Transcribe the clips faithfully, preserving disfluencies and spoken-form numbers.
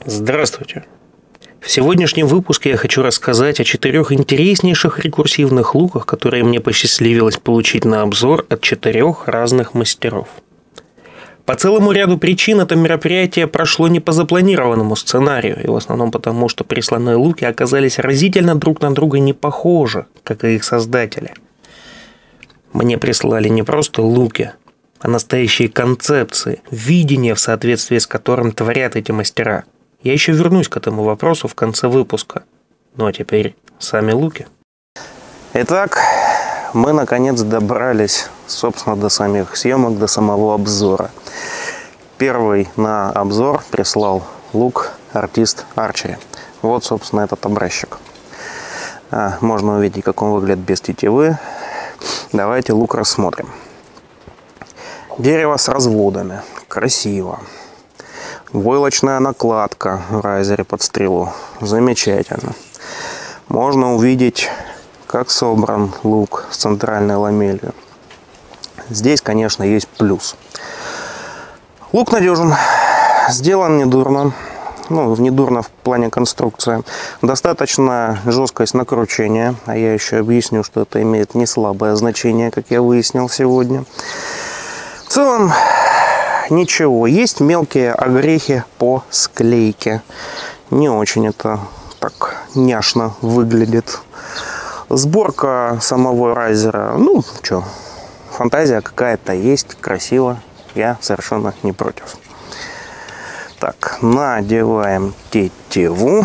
Здравствуйте! В сегодняшнем выпуске я хочу рассказать о четырех интереснейших рекурсивных луках, которые мне посчастливилось получить на обзор от четырех разных мастеров. По целому ряду причин это мероприятие прошло не по запланированному сценарию, и в основном потому, что присланные луки оказались разительно друг на друга не похожи, как и их создатели. Мне прислали не просто луки, а настоящие концепции, видения, в соответствии с которым творят эти мастера. Я еще вернусь к этому вопросу в конце выпуска. Ну а теперь сами луки. Итак, мы наконец добрались, собственно, до самих съемок, до самого обзора. Первый на обзор прислал лук артист Archery. Вот, собственно, этот образчик. А, можно увидеть, как он выглядит без тетивы. Давайте лук рассмотрим. Дерево с разводами. Красиво. Войлочная накладка в райзере под стрелу. Замечательно. Можно увидеть, как собран лук с центральной ламелью. Здесь, конечно, есть плюс. Лук надежен. Сделан недурно. Ну, недурно в плане конструкции. Достаточно жесткость накручения. А я еще объясню, что это имеет не слабое значение, как я выяснил сегодня. В целом, ничего. Есть мелкие огрехи по склейке. Не очень это так няшно выглядит. Сборка самого райзера, ну, что, фантазия какая-то есть, красиво. Я совершенно не против. Так, надеваем тетиву.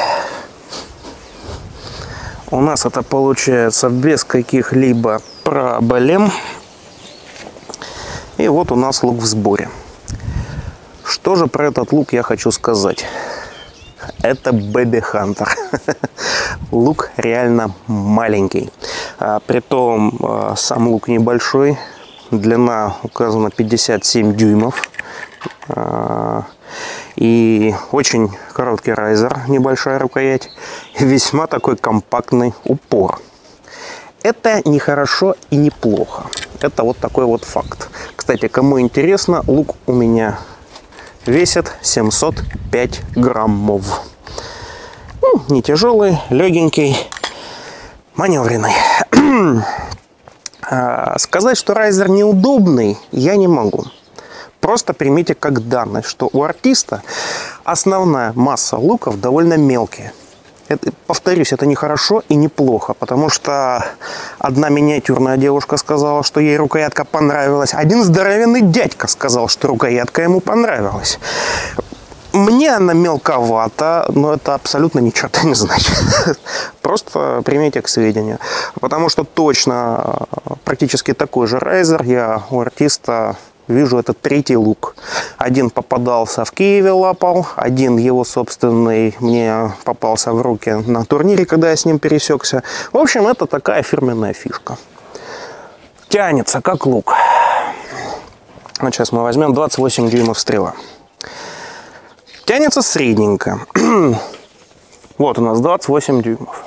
У нас это получается без каких-либо проблем. И вот у нас лук в сборе. Что же про этот лук я хочу сказать? Это Baby Hunter. Лук реально маленький. А, притом а, сам лук небольшой. Длина указана пятьдесят семь дюймов. А, и очень короткий райзер, небольшая рукоять. И весьма такой компактный упор. Это не хорошо и не плохо. Это вот такой вот факт. Кстати, кому интересно, лук у меня весит семьсот пять граммов. Ну, не тяжелый, легенький, маневренный. Сказать, что райзер неудобный, я не могу. Просто примите как данность, что у артиста основная масса луков довольно мелкие. Это, повторюсь, это не хорошо и не плохо, потому что одна миниатюрная девушка сказала, что ей рукоятка понравилась. Один здоровенный дядька сказал, что рукоятка ему понравилась. Мне она мелковата, но это абсолютно ничего не значит. Просто примите к сведению. Потому что точно практически такой же райзер я у артиста вижу, это третий лук. Один попадался в Киеве, лапал. Один его собственный мне попался в руки на турнире, когда я с ним пересекся. В общем, это такая фирменная фишка. Тянется как лук. Вот сейчас мы возьмем двадцать восемь дюймов стрела. Тянется средненько. Вот у нас двадцать восемь дюймов.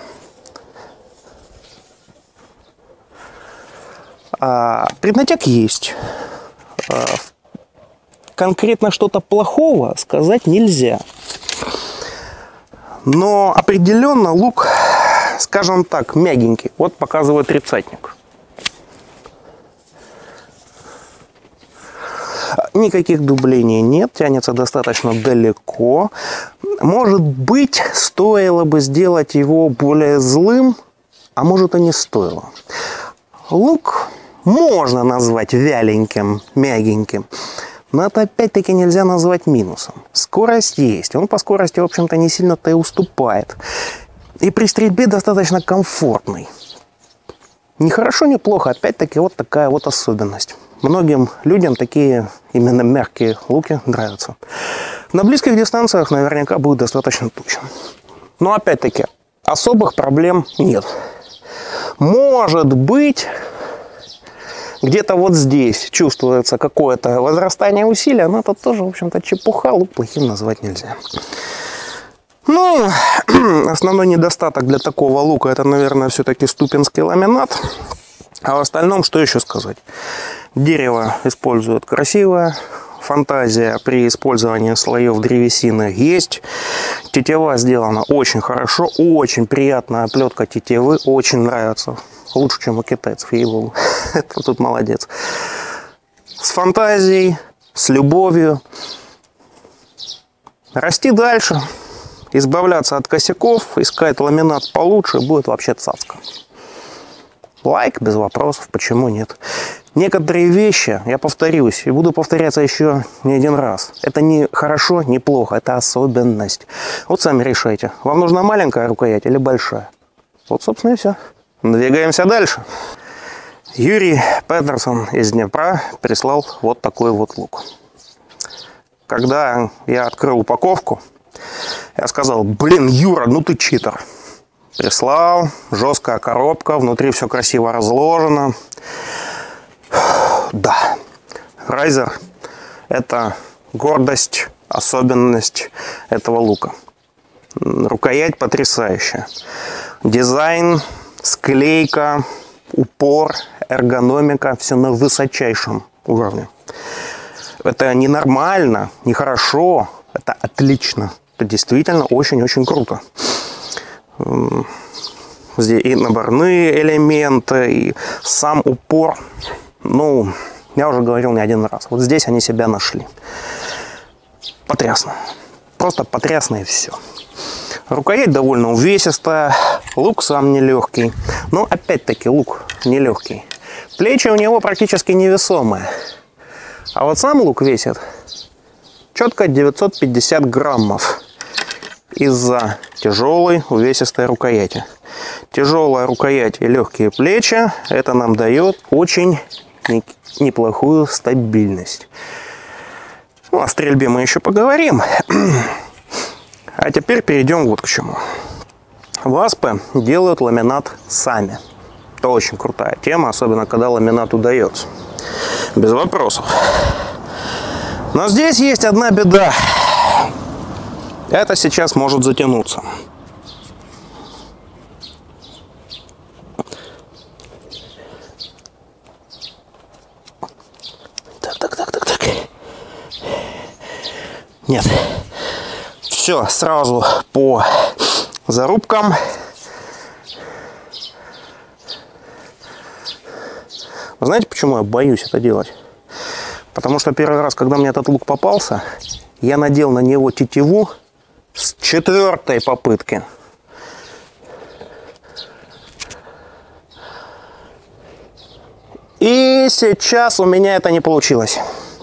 А, преднатяг есть. Конкретно что-то плохого сказать нельзя. Но определенно лук, скажем так, мягенький. Вот показывает тридцатник. Никаких дублений нет, тянется достаточно далеко. Может быть, стоило бы сделать его более злым, а может и не стоило. Лук можно назвать вяленьким, мягеньким, но это опять-таки нельзя назвать минусом. Скорость есть, он по скорости, в общем-то, не сильно-то и уступает. И при стрельбе достаточно комфортный. Ни хорошо, ни плохо, опять-таки вот такая вот особенность. Многим людям такие именно мягкие луки нравятся. На близких дистанциях наверняка будет достаточно точно. Но опять-таки особых проблем нет. Может быть, где-то вот здесь чувствуется какое-то возрастание усилия, но это тоже, в общем-то, чепуха, лук плохим назвать нельзя. Ну, основной недостаток для такого лука — это, наверное, все-таки ступинский ламинат. А в остальном, что еще сказать? Дерево используют красивое, фантазия при использовании слоев древесины есть. Тетива сделана очень хорошо, очень приятная оплетка тетивы, очень нравится. Лучше, чем у китайцев, ей-богу. Это тут молодец. С фантазией, с любовью. Расти дальше, избавляться от косяков, искать ламинат получше, будет вообще цацка. Лайк, без вопросов, почему нет. Некоторые вещи, я повторюсь, и буду повторяться еще не один раз. Это не хорошо, не плохо, это особенность. Вот сами решайте, вам нужна маленькая рукоять или большая. Вот, собственно, и все. Двигаемся дальше. Юрий Петерсон из Днепра прислал вот такой вот лук. Когда я открыл упаковку, я сказал: блин, Юра, ну ты читер. Прислал, жесткая коробка, внутри все красиво разложено. Да, Райзер – это гордость, особенность этого лука. Рукоять потрясающая. Дизайн, склейка, упор, эргономика – все на высочайшем уровне. Это не нормально, не хорошо, это отлично. Это действительно очень-очень круто. Здесь и наборные элементы, и сам упор. Ну, я уже говорил не один раз. Вот здесь они себя нашли. Потрясно. Просто потрясно и все. Рукоять довольно увесистая. Лук сам нелегкий. Но опять-таки лук нелегкий. Плечи у него практически невесомые. А вот сам лук весит четко девятьсот пятьдесят граммов. Из-за тяжелой увесистой рукояти. Тяжелая рукоять и легкие плечи, это нам дает очень неплохую стабильность. Ну, о стрельбе мы еще поговорим. А теперь перейдем вот к чему. Васпы делают ламинат сами. Это очень крутая тема, особенно когда ламинат удается. Без вопросов. Но здесь есть одна беда. Это сейчас может затянуться. Так, так, так, так, так. Нет. Все, сразу по зарубкам. Вы знаете, почему я боюсь это делать? Потому что первый раз, когда мне этот лук попался, я надел на него тетиву с четвертой попытки. И сейчас у меня это не получилось.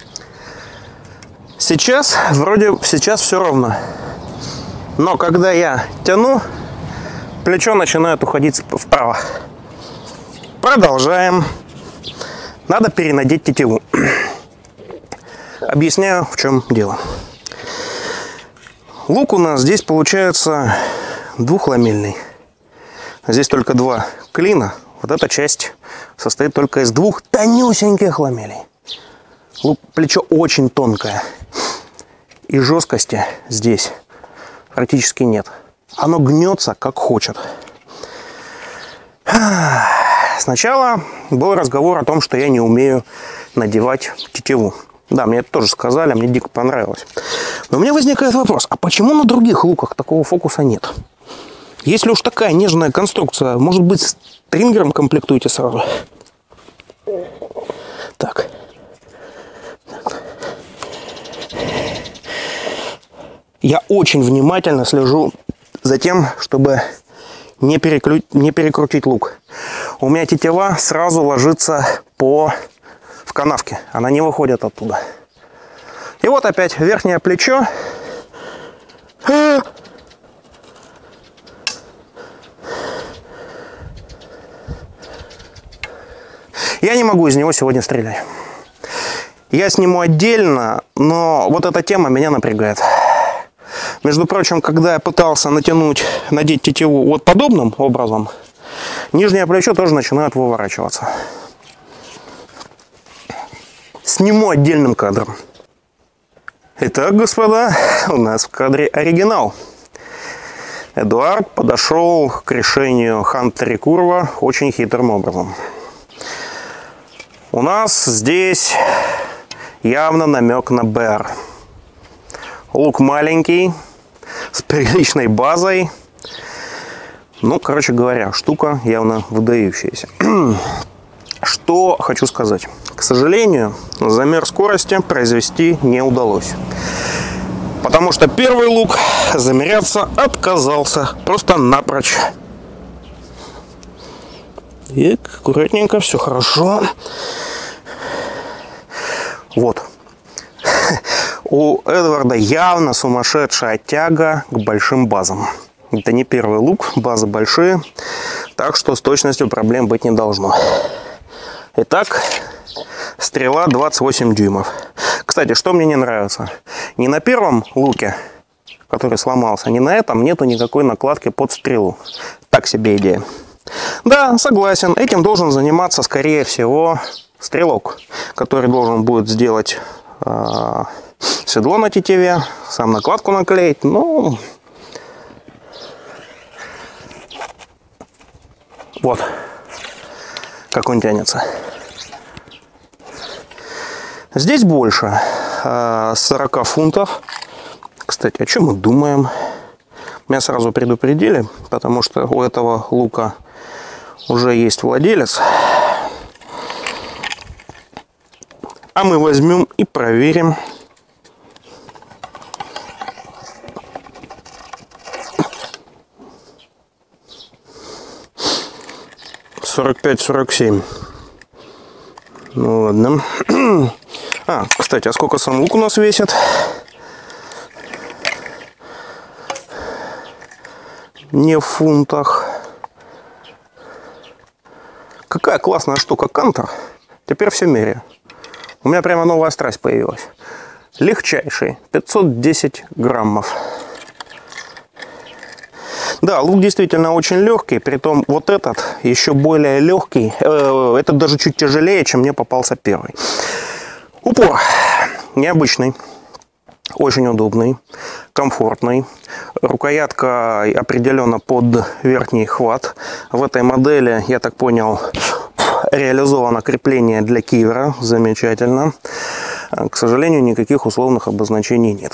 Сейчас вроде сейчас все ровно. Но когда я тяну, плечо начинает уходить вправо. Продолжаем. Надо перенадеть тетиву. Объясняю, в чем дело. Лук у нас здесь получается двухламельный. Здесь только два клина. Вот эта часть состоит только из двух тонюсеньких ламелей. Лук, плечо очень тонкое. И жесткости здесь практически нет. Оно гнется как хочет. Сначала был разговор о том, что я не умею надевать тетиву. Да, мне это тоже сказали, мне дико понравилось. Но у меня возникает вопрос, а почему на других луках такого фокуса нет? Если уж такая нежная конструкция, может быть, с стрингером комплектуете сразу? Так. Я очень внимательно слежу за тем, чтобы не, переклю... не перекрутить лук. У меня тетива сразу ложится по... в канавке. Она не выходит оттуда. И вот опять верхнее плечо. Я не могу из него сегодня стрелять. Я сниму отдельно, но вот эта тема меня напрягает. Между прочим, когда я пытался натянуть, надеть тетиву вот подобным образом, нижнее плечо тоже начинает выворачиваться. Сниму отдельным кадром. Итак, господа, у нас в кадре оригинал. Эдуард подошел к решению Хантери Курва очень хитрым образом. У нас здесь явно намек на БР. Лук маленький, с приличной базой. Ну, короче говоря, штука явно выдающаяся. Что хочу сказать. К сожалению, замер скорости произвести не удалось. Потому что первый лук замеряться отказался. Просто напрочь. И аккуратненько, все хорошо. Вот. У Эдварда явно сумасшедшая тяга к большим базам. Это не первый лук, базы большие. Так что с точностью проблем быть не должно. Итак, стрела двадцать восемь дюймов. Кстати, что мне не нравится? Не на первом луке, который сломался, ни на этом нету никакой накладки под стрелу. Так себе идея. Да, согласен, этим должен заниматься, скорее всего, стрелок, который должен будет сделать э, седло на тетиве, сам накладку наклеить. Ну, вот, как он тянется. Здесь больше, сорок фунтов. Кстати, о чем мы думаем? Меня сразу предупредили, потому что у этого лука уже есть владелец. А мы возьмем и проверим. сорок пять сорок семь. Ну ладно. А, кстати, а сколько сам лук у нас весит? Не в фунтах. Какая классная штука, кантер. Теперь все меряю. У меня прямо новая страсть появилась. Легчайший, пятьсот десять граммов. Да, лук действительно очень легкий, притом вот этот еще более легкий. Э, этот даже чуть тяжелее, чем мне попался первый. Упор необычный, очень удобный, комфортный. Рукоятка определенно под верхний хват. В этой модели, я так понял, реализовано крепление для кивера. Замечательно. К сожалению, никаких условных обозначений нет.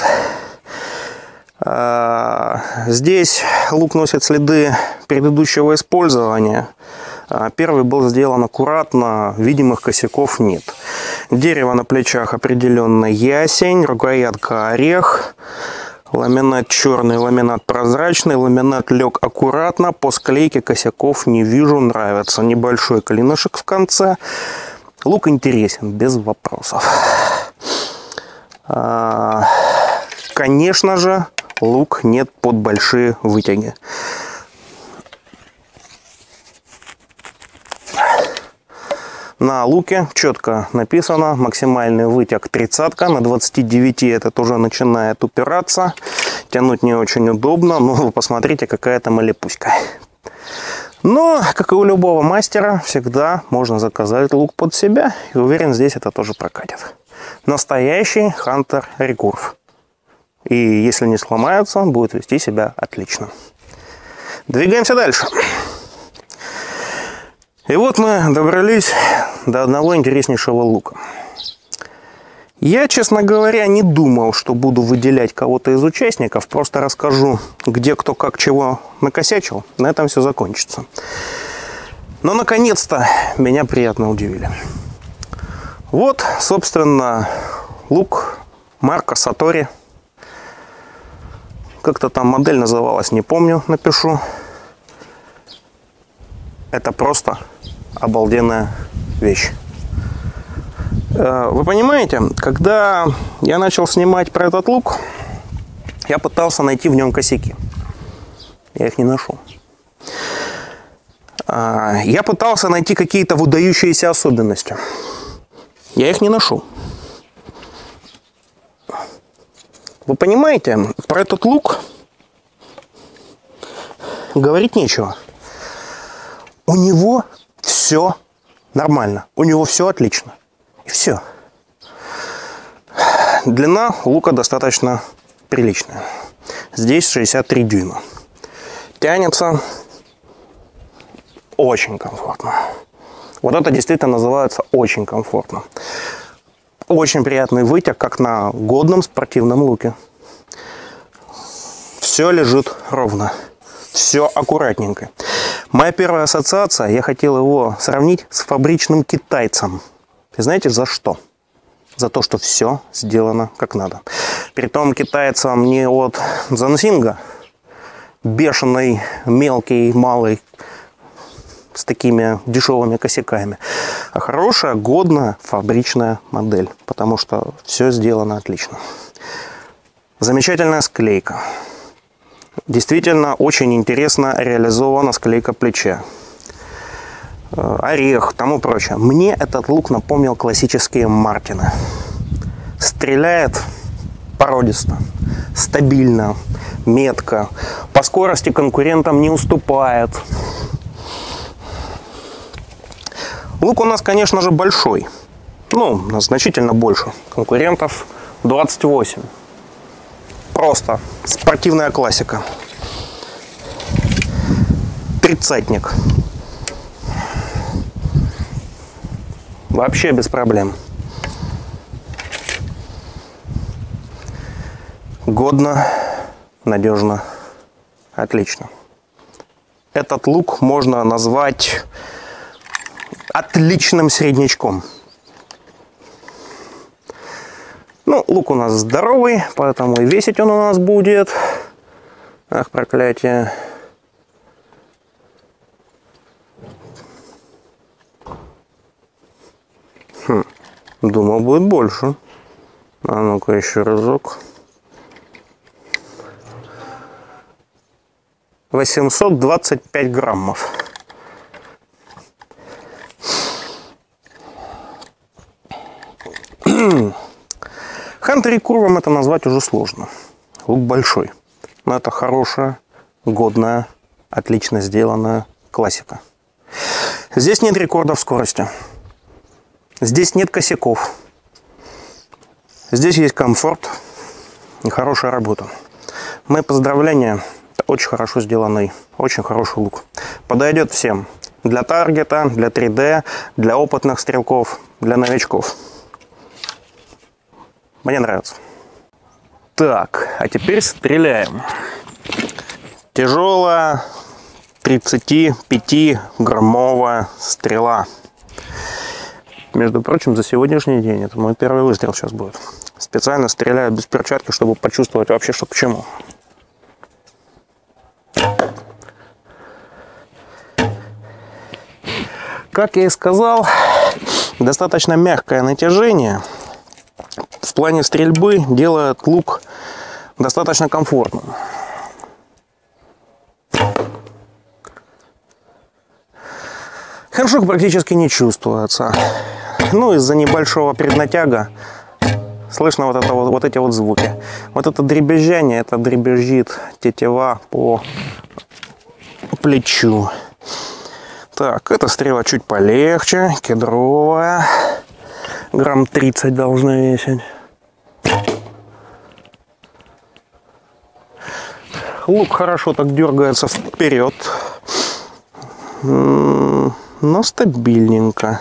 Здесь лук носит следы предыдущего использования. Первый был сделан аккуратно, видимых косяков нет. Дерево на плечах определенно ясень, рукоятка орех, ламинат черный, ламинат прозрачный, ламинат лег аккуратно, по склейке косяков не вижу, нравится. Небольшой клинышек в конце. Лук интересен, без вопросов. Конечно же, лук нет под большие вытяги. На луке четко написано максимальный вытяг тридцатка, на двадцати девяти это уже начинает упираться, тянуть не очень удобно, но вы посмотрите, какая там олепуська. Но, как и у любого мастера, всегда можно заказать лук под себя, и уверен, здесь это тоже прокатит. Настоящий Hunter Recurve. И если не сломается, он будет вести себя отлично. Двигаемся дальше. И вот мы добрались до одного интереснейшего лука. Я, честно говоря, не думал, что буду выделять кого-то из участников. Просто расскажу, где кто как чего накосячил. На этом все закончится. Но, наконец-то, меня приятно удивили. Вот, собственно, лук марка Сатори. Как-то там модель называлась, не помню, напишу. Это просто обалденная вещь. Вы понимаете, когда я начал снимать про этот лук, я пытался найти в нем косяки. Я их не нашел. Я пытался найти какие-то выдающиеся особенности. Я их не нашел. Вы понимаете, про этот лук говорить нечего. У него все нормально, у него все отлично. И все. Длина лука достаточно приличная. Здесь шестьдесят три дюйма. Тянется очень комфортно. Вот это действительно называется очень комфортно. Очень приятный вытяг, как на годном спортивном луке. Все лежит ровно. Все аккуратненько. Моя первая ассоциация, я хотел его сравнить с фабричным китайцем. И знаете за что? За то, что все сделано как надо. Притом китайцам не от Дзансинга, бешеный, мелкий, малый, с такими дешевыми косяками, а хорошая, годная, фабричная модель, потому что все сделано отлично. Замечательная склейка. Действительно очень интересно реализована склейка плеча. Орех, тому прочее. Мне этот лук напомнил классические Мартины. Стреляет породисто, стабильно, метко. По скорости конкурентам не уступает. Лук у нас, конечно же, большой. Ну, значительно больше. Конкурентов двадцать восемь. Просто спортивная классика. Тридцатник. Вообще без проблем. Годно, надежно, отлично. Этот лук можно назвать отличным среднячком. Ну, лук у нас здоровый, поэтому и весить он у нас будет. Ах, проклятие. Хм, думал, будет больше. А ну-ка еще разок. восемьсот двадцать пять граммов. Хантери курвом это назвать уже сложно. Лук большой. Но это хорошая, годная, отлично сделанная классика. Здесь нет рекордов скорости. Здесь нет косяков. Здесь есть комфорт и хорошая работа. Мои поздравления. Это очень хорошо сделанный, очень хороший лук. Подойдет всем. Для таргета, для три дэ, для опытных стрелков, для новичков. Мне нравится. Так, а теперь стреляем. Тяжелая тридцатипятиграммовая стрела. Между прочим, за сегодняшний день это мой первый выстрел сейчас будет. Специально стреляю без перчатки, чтобы почувствовать вообще, что к чему. Как я и сказал, достаточно мягкое натяжение в плане стрельбы делает лук достаточно комфортным. Хэншок практически не чувствуется. Ну, из-за небольшого преднатяга слышно вот, это, вот, вот эти вот звуки. Вот это дребезжание, это дребезжит тетива по плечу. Так, эта стрела чуть полегче, кедровая. Грамм тридцать должна весить. Лук хорошо так дергается вперед. Но стабильненько.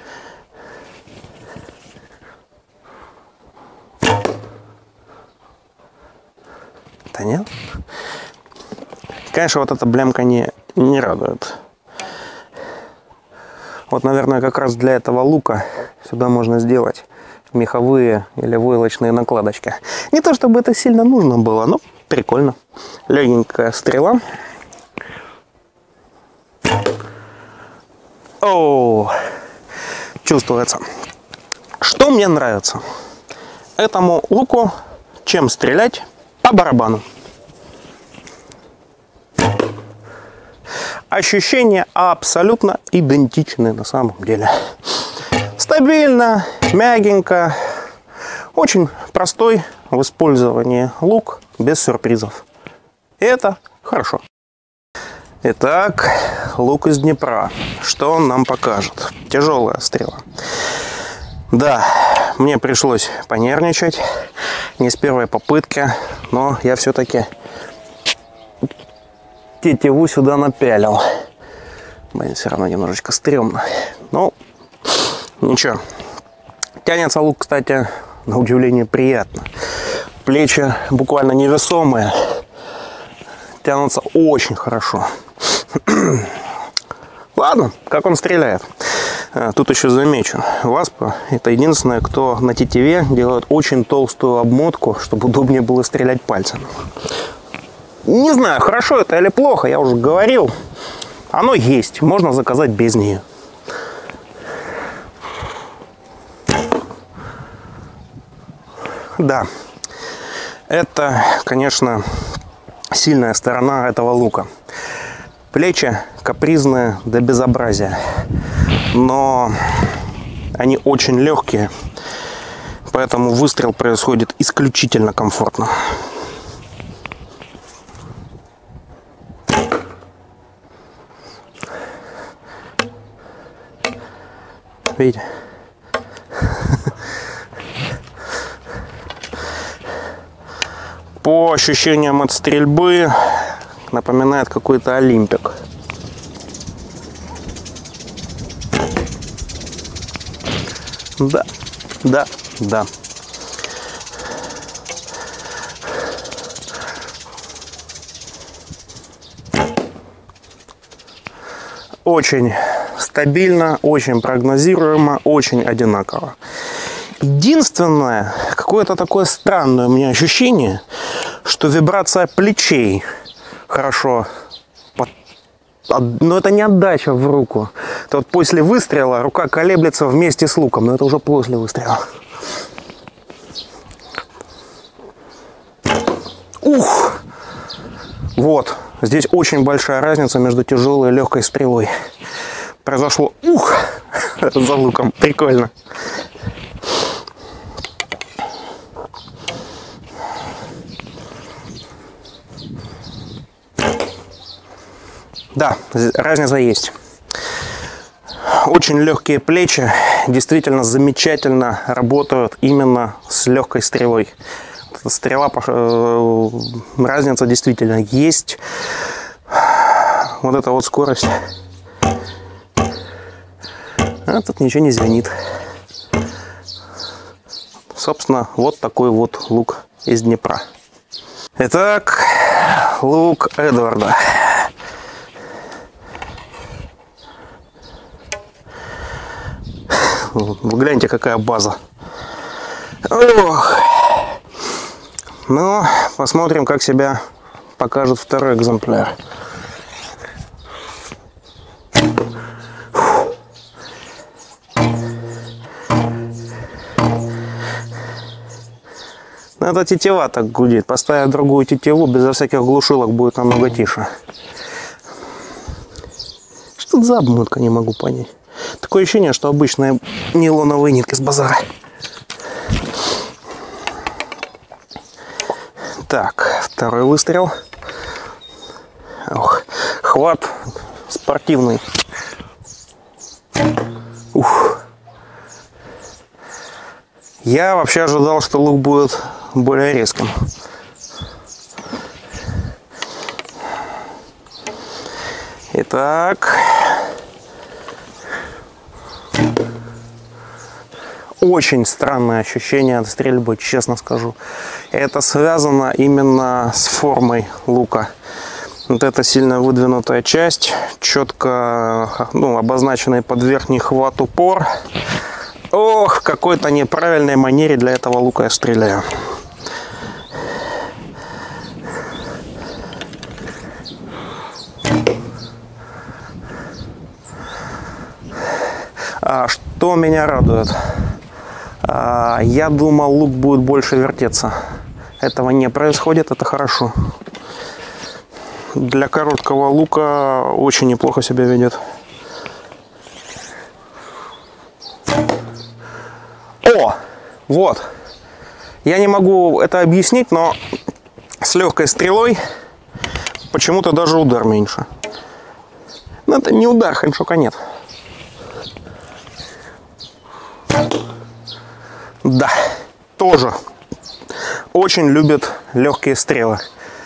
Да нет? Конечно, вот эта блямка не, не радует. Вот, наверное, как раз для этого лука сюда можно сделать меховые или войлочные накладочки. Не то чтобы это сильно нужно было, но прикольно. Легенькая стрела. О, чувствуется. Что мне нравится? Этому луку чем стрелять? По барабану. Ощущения абсолютно идентичны на самом деле. Стабильно, мягенько. Очень простой в использовании лук без сюрпризов. И это хорошо. Итак, лук из Днепра. Что он нам покажет? Тяжелая стрела. Да, мне пришлось понервничать. Не с первой попытки, но я все-таки тетиву сюда напялил. Блин, все равно немножечко стрёмно. Ну, ничего. Тянется лук, кстати, на удивление приятно. Плечи буквально невесомые. Тянутся очень хорошо. Ладно, как он стреляет. Тут еще замечу. Васпа — это единственное, кто на тетиве делает очень толстую обмотку, чтобы удобнее было стрелять пальцем. Не знаю, хорошо это или плохо, я уже говорил. Оно есть, можно заказать без нее. Да, это, конечно, сильная сторона этого лука. Плечи капризные до безобразия, но они очень легкие, поэтому выстрел происходит исключительно комфортно. Видите? По ощущениям от стрельбы напоминает какой-то олимпик. Да, да, да. Очень стабильно, очень прогнозируемо, очень одинаково. Единственное, какое-то такое странное у меня ощущение, что вибрация плечей хорошо, под... но это не отдача в руку. Это вот после выстрела рука колеблется вместе с луком, но это уже после выстрела. Ух! Вот, здесь очень большая разница между тяжелой и легкой стрелой. Произошло ух! За луком, прикольно. Да, разница есть. Очень легкие плечи действительно замечательно работают именно с легкой стрелой. Стрела, разница действительно есть. Вот эта вот скорость. А тут ничего не звенит. Собственно, вот такой вот лук из Днепра. Итак, лук Эдварда. Вы гляньте, какая база. Ох. Ну, посмотрим, как себя покажет второй экземпляр. Это тетива так гудит. Поставив другую тетиву, безо всяких глушилок будет намного тише. Что это за обмотка, не могу понять. Такое ощущение, что обычные нейлоновые нитки с базара. Так, второй выстрел. Ох, хват спортивный. Ух. Я вообще ожидал, что лук будет более резким. Итак. Очень странное ощущение от стрельбы, честно скажу. Это связано именно с формой лука. Вот эта сильно выдвинутая часть, четко, ну, обозначенный под верхний хват упор. Ох, в какой-то неправильной манере для этого лука я стреляю. А что меня радует? Я думал, лук будет больше вертеться. Этого не происходит, это хорошо. Для короткого лука очень неплохо себя ведет. О, вот. Я не могу это объяснить, но с легкой стрелой почему-то даже удар меньше. Но это не удар, хэншока нет. Да, тоже очень любят легкие стрелы.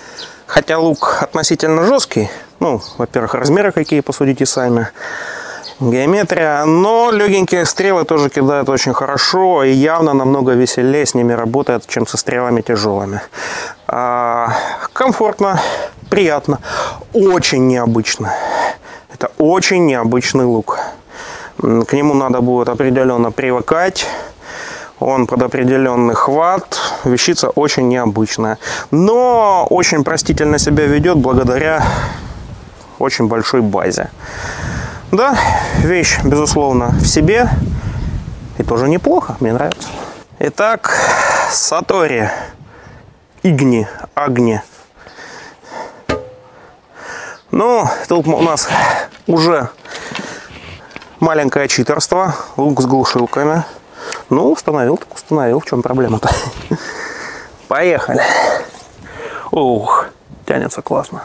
Хотя лук относительно жесткий. Ну, во-первых, размеры какие, посудите сами. геометрия. Но легенькие стрелы тоже кидают очень хорошо и явно намного веселее с ними работает, чем со стрелами тяжелыми. А, комфортно, приятно, очень необычно. Это очень необычный лук. К нему надо будет определенно привыкать. Он под определенный хват. Вещица очень необычная. Но очень простительно себя ведет благодаря очень большой базе. Да, вещь, безусловно, в себе. И тоже неплохо, мне нравится. Итак, Сатори Игни, Агни. Ну, тут у нас уже маленькое читерство. Лук с глушилками. Ну, установил, так установил. В чем проблема-то? Поехали. Ух, тянется классно.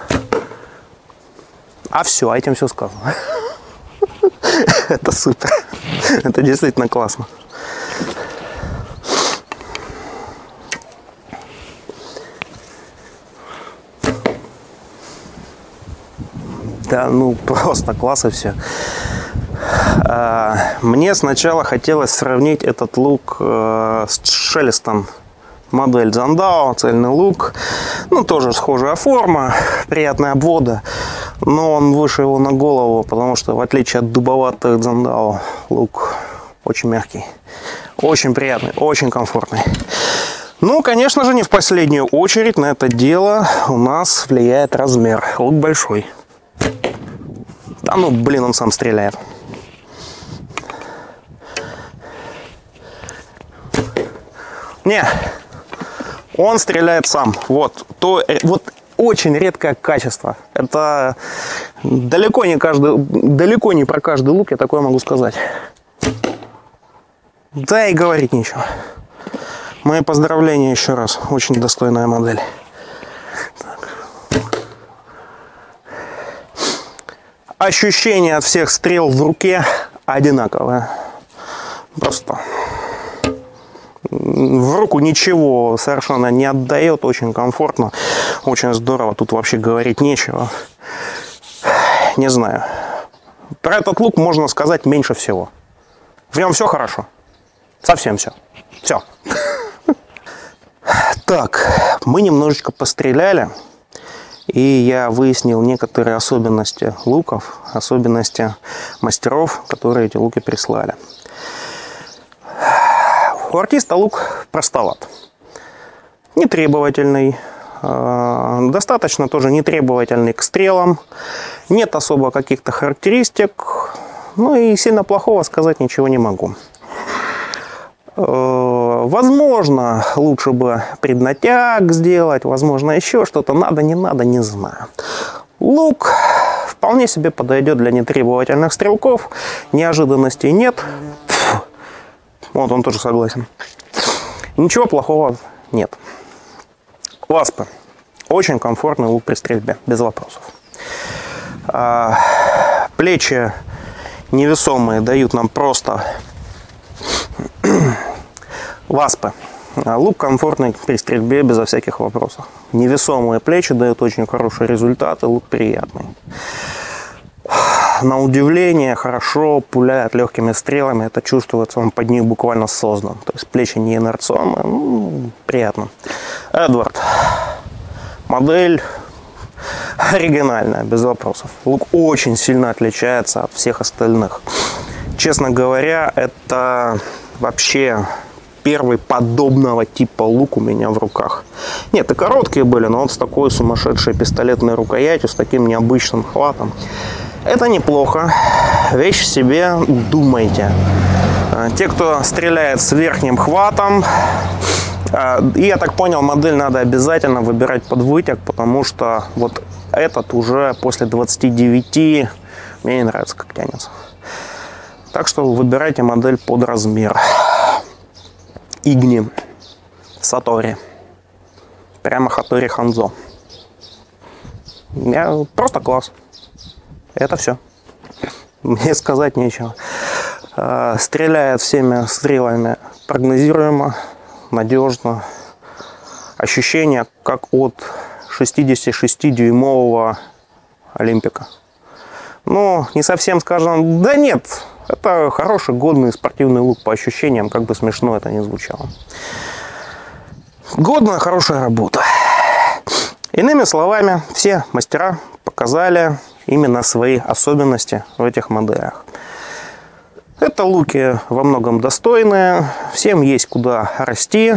А все, а этим все сказано. Это супер. Это действительно классно. Да, ну просто класс и все. Мне сначала хотелось сравнить этот лук с шелестом. Модель Зандао, цельный лук. Ну, тоже схожая форма, приятная обвода. Но он выше его на голову, потому что, в отличие от дубоватых Зандао, лук очень мягкий. Очень приятный, очень комфортный. Ну, конечно же, не в последнюю очередь на это дело у нас влияет размер. Лук большой. Да ну, блин, он сам стреляет. Не, он стреляет сам. Вот, то, вот очень редкое качество. Это далеко не каждый, далеко не про каждый лук я такое могу сказать. Да и говорить нечего. Мои поздравления еще раз. Очень достойная модель. Так. Ощущение от всех стрел в руке одинаковое. Просто в руку ничего совершенно не отдает. Очень комфортно. Очень здорово. Тут вообще говорить нечего. Не знаю. Про этот лук можно сказать меньше всего. В нем все хорошо. Совсем все. Все. Так, мы немножечко постреляли, и я выяснил некоторые особенности луков, особенности мастеров, которые эти луки прислали. У артиста лук простоват, нетребовательный, достаточно тоже нетребовательный к стрелам, нет особо каких-то характеристик, ну и сильно плохого сказать ничего не могу. Возможно, лучше бы преднатяг сделать, возможно, еще что-то надо, не надо, не знаю. Лук вполне себе подойдет для нетребовательных стрелков, неожиданностей нет. Фу. Вот он тоже согласен. Ничего плохого нет. Васпы. Очень комфортный лук при стрельбе, без вопросов. А, плечи невесомые дают нам просто... Васпы. Лук комфортный при стрельбе безо всяких вопросов. Невесомые плечи дают очень хороший результат, и лук приятный. На удивление хорошо пуляет легкими стрелами. Это чувствуется, он под них буквально создан. То есть плечи не инерционные. Ну, приятно. Эдвард. Модель оригинальная, без вопросов. Лук очень сильно отличается от всех остальных. Честно говоря, это вообще первый подобного типа лук у меня в руках. Нет, и короткие были, но вот с такой сумасшедшей пистолетной рукоятью, с таким необычным хватом. Это неплохо. Вещь в себе, думайте. Те, кто стреляет с верхним хватом, и я так понял, модель надо обязательно выбирать под вытяг, потому что вот этот уже после двадцати девяти мне не нравится, как тянется. Так что выбирайте модель под размер. Игни. Сатори. Прямо Хатори Ханзо. Я... Просто класс. Это все. Мне сказать нечего. Стреляет всеми стрелами прогнозируемо, надежно. Ощущение как от шестидесятишестидюймового Олимпика. Ну, не совсем, скажем, да нет, это хороший, годный спортивный лук по ощущениям, как бы смешно это ни звучало. Годная, хорошая работа. Иными словами, все мастера показали именно свои особенности в этих моделях. Это луки во многом достойные, всем есть куда расти.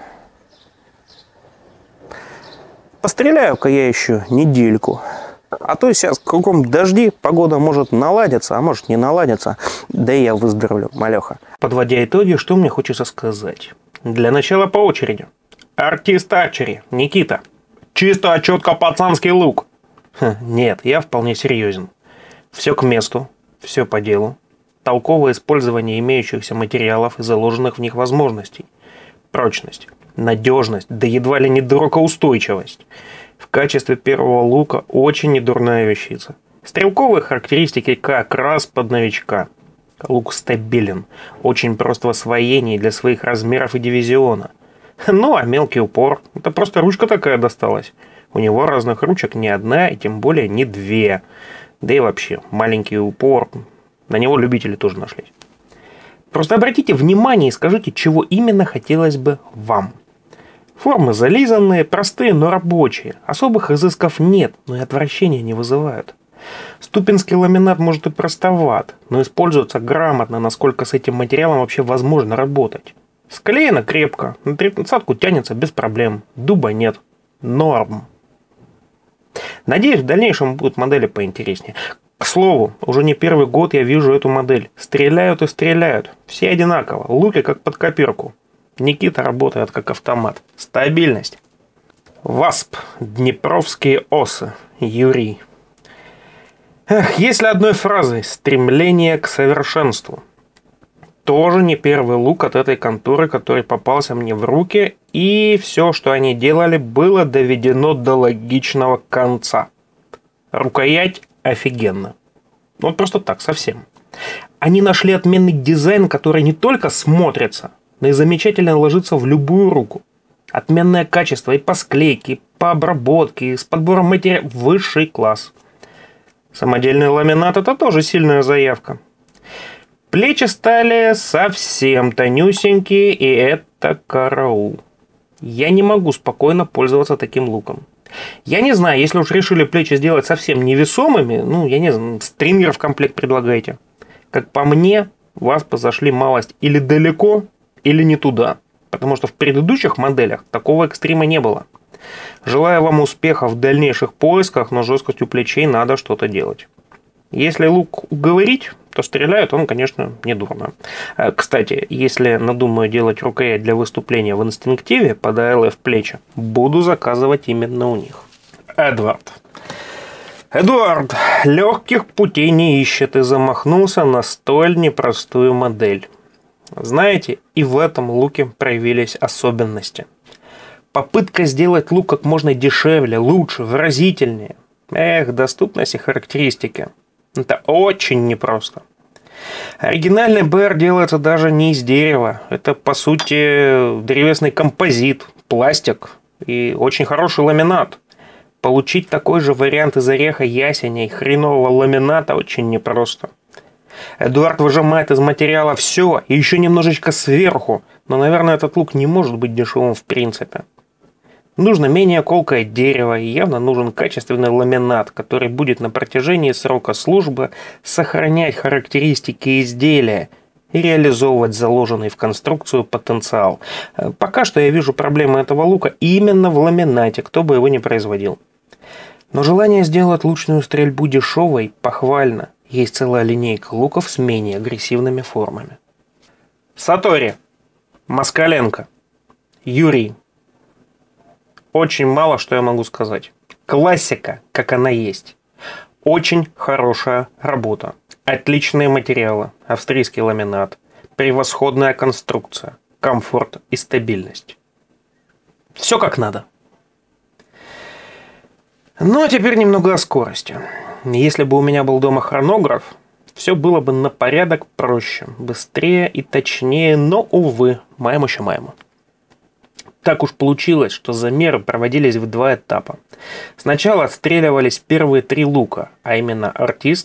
Постреляю-ка я еще недельку. А то сейчас кругом дожди, погода может наладиться, а может не наладиться. Да и я выздоровлю, малеха. Подводя итоги, что мне хочется сказать? Для начала по очереди. Артист арчери, Никита. Чисто, четко пацанский лук. Ха, нет, я вполне серьезен. Все к месту, все по делу. Толковое использование имеющихся материалов и заложенных в них возможностей. Прочность, надежность, да едва ли не дуракоустойчивость. В качестве первого лука очень недурная вещица. Стрелковые характеристики как раз под новичка. Лук стабилен, очень прост в освоении для своих размеров и дивизиона. Ну а мелкий упор, это просто ручка такая досталась. У него разных ручек не одна и тем более не две. Да и вообще, маленький упор, на него любители тоже нашлись. Просто обратите внимание и скажите, чего именно хотелось бы вам. Формы зализанные, простые, но рабочие. Особых изысков нет, но и отвращения не вызывают. Ступинский ламинат может и простоват, но используется грамотно, насколько с этим материалом вообще возможно работать. Склеено крепко, на тридцатку тянется без проблем, дуба нет. Норм. Надеюсь, в дальнейшем будут модели поинтереснее. К слову, уже не первый год я вижу эту модель. Стреляют и стреляют. Все одинаково, луки как под копирку. Никита работает как автомат. Стабильность. ВАСП. Днепровские осы. Юрий. Эх, если одной фразой стремление к совершенству. Тоже не первый лук от этой конторы, который попался мне в руки, и все, что они делали, было доведено до логичного конца. Рукоять офигенно. Вот просто так, совсем. Они нашли отменный дизайн, который не только смотрится, но и замечательно ложится в любую руку. Отменное качество и по склейке, и по обработке, и с подбором материала. Высший класс. Самодельный ламинат – это тоже сильная заявка. Плечи стали совсем тонюсенькие, и это караул. Я не могу спокойно пользоваться таким луком. Я не знаю, если уж решили плечи сделать совсем невесомыми, ну, я не знаю, стрингер в комплект предлагаете. Как по мне, ВАСПы зашли малость или далеко, или не туда. Потому что в предыдущих моделях такого экстрима не было. Желаю вам успеха в дальнейших поисках, но жесткостью плечей надо что-то делать. Если лук уговорить, то стреляет он, конечно, недурно. Кстати, если надумаю делать рукоять для выступления в инстинктиве под АЛФ плечи, буду заказывать именно у них. Эдвард. Эдуард легких путей не ищет и замахнулся на столь непростую модель. Знаете, и в этом луке проявились особенности. Попытка сделать лук как можно дешевле, лучше, выразительнее. Эх, доступность и характеристики. Это очень непросто. Оригинальный БР делается даже не из дерева. Это, по сути, древесный композит, пластик и очень хороший ламинат. Получить такой же вариант из ореха ясеня и хренового ламината очень непросто. Эдуард выжимает из материала все и еще немножечко сверху, но, наверное, этот лук не может быть дешевым в принципе. Нужно менее колкое дерево и явно нужен качественный ламинат, который будет на протяжении срока службы сохранять характеристики изделия и реализовывать заложенный в конструкцию потенциал. Пока что я вижу проблемы этого лука именно в ламинате, кто бы его ни производил. Но желание сделать лучную стрельбу дешевой похвально. Есть целая линейка луков с менее агрессивными формами. Сатори. Москаленко. Юрий. Очень мало что я могу сказать. Классика, как она есть. Очень хорошая работа. Отличные материалы. Австрийский ламинат. Превосходная конструкция. Комфорт и стабильность. Все как надо. Ну, а теперь немного о скорости. Если бы у меня был дома хронограф, все было бы на порядок проще, быстрее и точнее, но, увы, маемо-ща-маемо. Так уж получилось, что замеры проводились в два этапа. Сначала отстреливались первые три лука, а именно артист,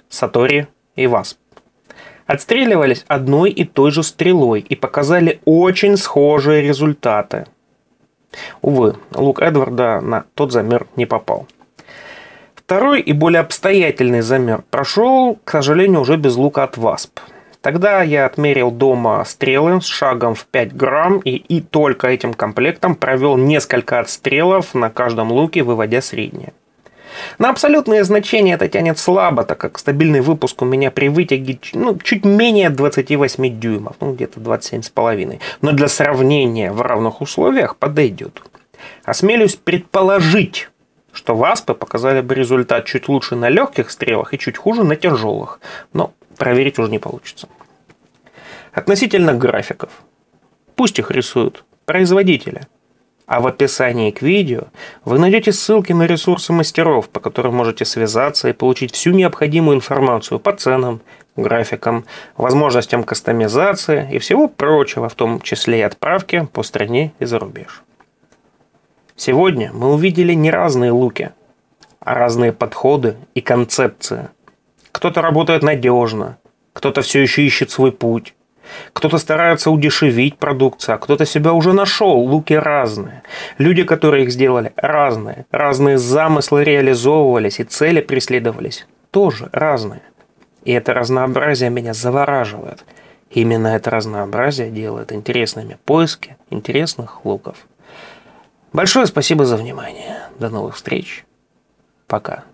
Сатори и Васп. Отстреливались одной и той же стрелой и показали очень схожие результаты. Увы, лук Эдварда на тот замер не попал. Второй и более обстоятельный замер прошел, к сожалению, уже без лука от Васп. Тогда я отмерил дома стрелы с шагом в пять грамм и, и только этим комплектом провел несколько отстрелов на каждом луке, выводя среднее. На абсолютные значения это тянет слабо, так как стабильный выпуск у меня при вытяге ну, чуть менее двадцати восьми дюймов, ну где-то двадцать семь с половиной. Но для сравнения в равных условиях подойдет. Осмелюсь предположить, что Васпы показали бы результат чуть лучше на легких стрелах и чуть хуже на тяжелых, но проверить уже не получится. Относительно графиков. Пусть их рисуют производители. А в описании к видео вы найдете ссылки на ресурсы мастеров, по которым можете связаться и получить всю необходимую информацию по ценам, графикам, возможностям кастомизации и всего прочего, в том числе и отправки по стране и за рубеж. Сегодня мы увидели не разные луки, а разные подходы и концепции. Кто-то работает надежно, кто-то все еще ищет свой путь. Кто-то старается удешевить продукцию, а кто-то себя уже нашел. Луки разные. Люди, которые их сделали, разные. Разные замыслы реализовывались и цели преследовались. Тоже разные. И это разнообразие меня завораживает. Именно это разнообразие делает интересными поиски интересных луков. Большое спасибо за внимание. До новых встреч. Пока.